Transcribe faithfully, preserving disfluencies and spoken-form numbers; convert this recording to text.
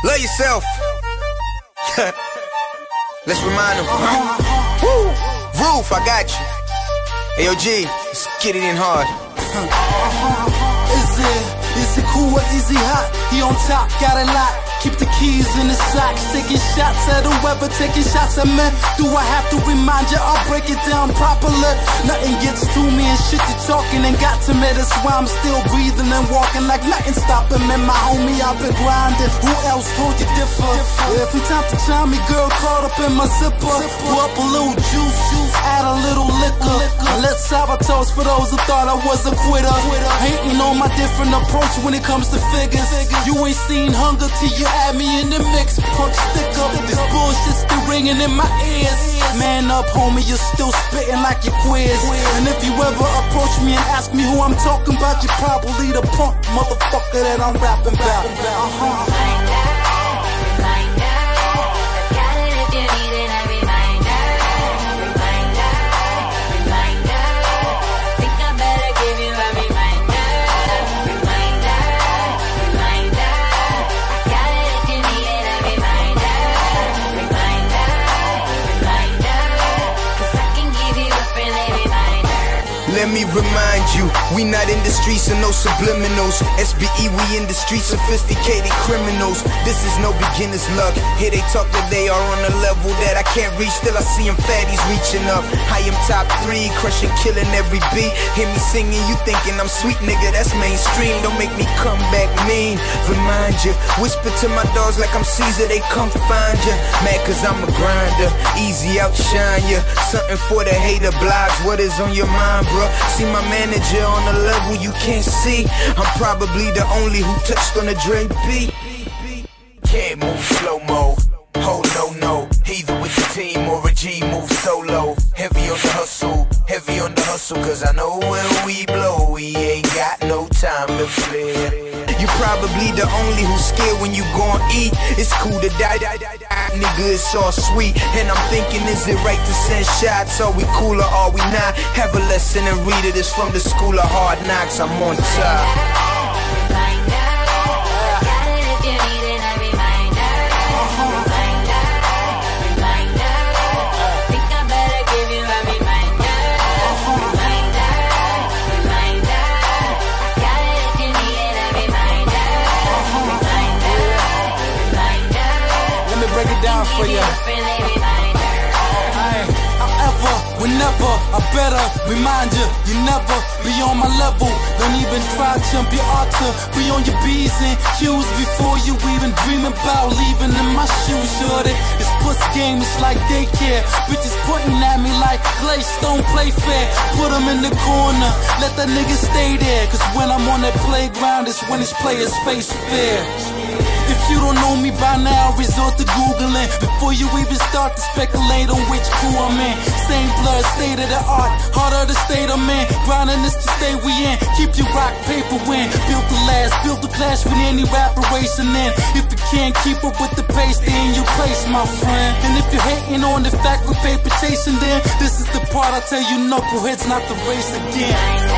Love yourself. Let's remind them. Woo! Roof, I got you. A O G, let's get it in hard. Is it, is it cool or is he hot? He on top, got a lot. Keep the keys in his socks, taking shots at whoever, taking shots at me. Do I have to remind you? I'll break it down properly. Nothing gets to me and shit you talking and got to me. That's why I'm still breathing and walking like nothing stopping me. My homie, I've been grinding. Who else told you different? Yeah, from time to time, me girl caught up in my zipper. Pour up a little juice, juice, add a little liquor. Let's sabotage for those who thought I was a quitter. Hating on my different approach when it comes to figures. You ain't seen hunger till you add me in the mix, punk sticker. This bullshit still ringing in my ears. Man up, homie, you're still spitting like your quiz. And if you ever approach me and ask me who I'm talking about, you're probably the punk motherfucker that I'm rapping about. Uh-huh. Let me remind you, we not in the streets and no subliminals. S B E, we in the streets, sophisticated criminals. This is no beginner's luck. Here they talk that they are on a level that I can't reach. Still I see them fatties reaching up. I am top three, crushing, killing every beat. Hear me singing, you thinking I'm sweet, nigga, that's mainstream. Don't make me come back mean. Remind you, whisper to my dogs like I'm Caesar, they come find you. Mad cause I'm a grinder, easy outshine you. Something for the hater blogs, what is on your mind, bro? See my manager on a level you can't see. I'm probably the only who touched on the Dre beat. Can't move slow-mo, oh no no. Either with the team or a G move solo. Heavy on the hustle, heavy on the hustle. Cause I know when we blow, we ain't got no time to play. You probably the only who's scared when you gon' eat. It's cool to die, die, die, die. Nigga, it's all sweet. And I'm thinking, is it right to send shots? Are we cool or are we not? Have a lesson and read it. It's from the school of hard knocks. I'm on top. Break it down for you. However, whenever, I better remind you, you never be on my level. Don't even try to jump your altar. Be on your B's and Q's before you even dream about leaving in my shoes, shorty. This pussy game is like daycare. Bitches pointing at me like Clay Stone play fair. Put them in the corner, let that nigga stay there. Cause when I'm on that playground, it's when his players face fair. If you don't know me by now, resort to Googling before you even start to speculate on which crew I'm in. Same blood, state of the art, heart of the state I'm in. Grinding this to stay we in. Keep your rock paper win. Built to last, built to clash with any rapper racing in. If you can't keep up with the pace, stay in your place, my friend. And if you're hating on the fact with paper chasing, then this is the part I tell you knuckleheads not to race again.